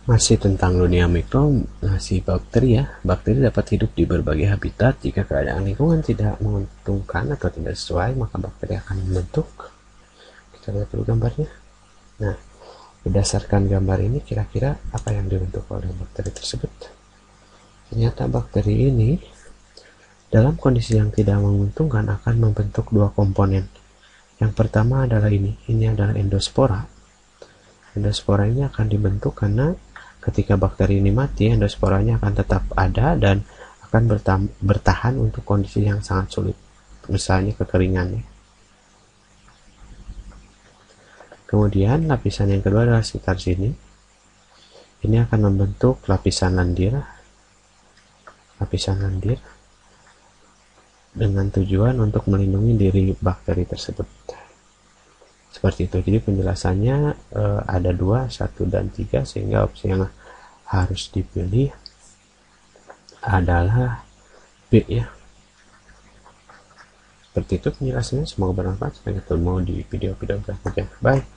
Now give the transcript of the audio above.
Masih tentang dunia mikro, masih bakteri ya. Bakteri dapat hidup di berbagai habitat. Jika keadaan lingkungan tidak menguntungkan atau tidak sesuai, maka bakteri akan membentuk. Kita lihat dulu gambarnya. Nah, berdasarkan gambar ini, kira-kira apa yang dibentuk oleh bakteri tersebut? Ternyata bakteri ini, dalam kondisi yang tidak menguntungkan, akan membentuk dua komponen. Yang pertama adalah ini adalah endospora. Endospora ini akan dibentuk karena ketika bakteri ini mati, endosporanya akan tetap ada dan akan bertahan untuk kondisi yang sangat sulit, misalnya kekeringan. Kemudian lapisan yang kedua adalah sekitar sini. Ini akan membentuk lapisan lendir. Lapisan lendir dengan tujuan untuk melindungi diri bakteri tersebut. Seperti itu. Jadi penjelasannya ada 2, 1 dan 3, sehingga opsi yang harus dipilih adalah B ya. Seperti itu penjelasannya, semoga bermanfaat. Sampai ketemu di video-video berikutnya. Bye.